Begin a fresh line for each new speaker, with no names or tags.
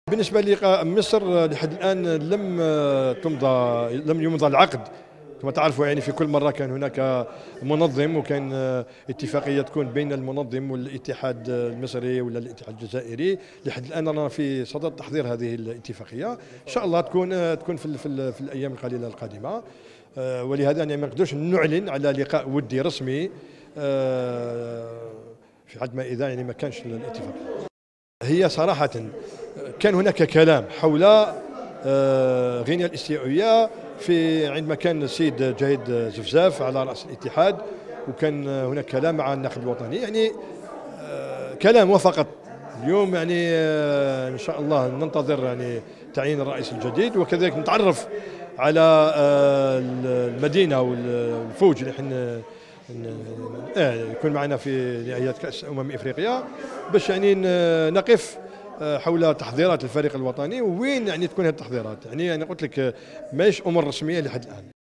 بالنسبة للقاء مصر لحد الآن لم يمضى العقد. كما تعرفوا يعني في كل مرة كان هناك منظم، وكان اتفاقية تكون بين المنظم والاتحاد المصري ولا الاتحاد الجزائري. لحد الآن أنا في صدد تحضير هذه الاتفاقية، إن شاء الله تكون في الأيام القليلة القادمة. ولهذا يعني ما نقدرش نعلن على لقاء ودي رسمي في حد ما إذا يعني ما كانش الاتفاق. هي صراحة كان هناك كلام حول غينيا الاستوائية عندما كان السيد جايد زفزاف على رأس الاتحاد، وكان هناك كلام مع الناخب الوطني، يعني كلام وفقط. اليوم يعني إن شاء الله ننتظر يعني تعيين الرئيس الجديد، وكذلك نتعرف على المدينة والفوج اللي حنا يكون معنا في نهائيات كأس إفريقيا، باش يعني نقف حول تحضيرات الفريق الوطني، وين يعني تكون هذه التحضيرات. يعني انا قلت لك ماهيش امور رسميه لحد الان.